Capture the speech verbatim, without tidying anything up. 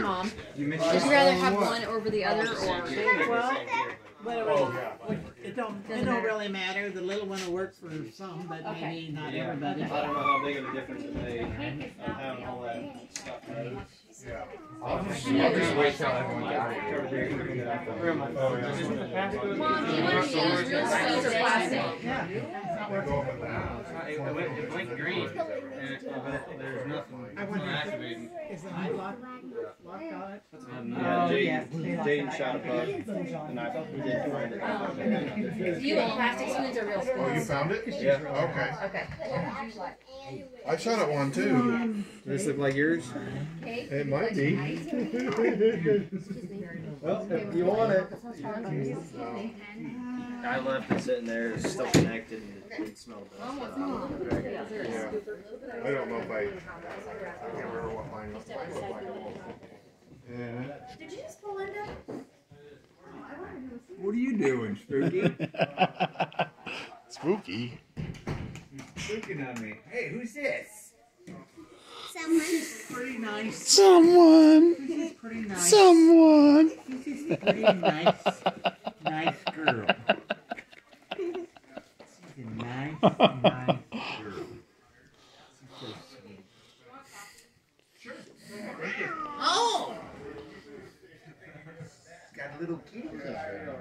Mom? Would you rather have one over the other, or? Well, well, it don't it don't really matter. The little one will work for some, but Okay. maybe not everybody. I don't know how big of a difference it made. I'm having all that stuff. Yeah. I'll just, I'll just wait till everyone got it. Mom, do you want to use real stones or plastic? Yeah. It went green, and there's nothing I wonder activating. is the eye lock locked on it? Yeah, Jaden, Jaden shot a bug, and I didn't find it. Do you want plastic spoons or real Oh, spoons? you found it? Yeah. Okay. Okay. I shot at one too. Does this look like yours? It might be. Well, if you want it. I left it sitting there, it's still connected, and it didn't smell bad. Yeah. I don't know if I. I can't remember what mine looked like. Yeah. Did you just pull Linda? What are you doing, Spooky? Spooky. Spooking on me. Hey, who's this? Someone. Pretty nice. Someone. This is pretty nice. Someone. This is a pretty nice, nice girl. She's a nice, nice girl. She's so sweet. Sure. Oh! Got a little kitty cat.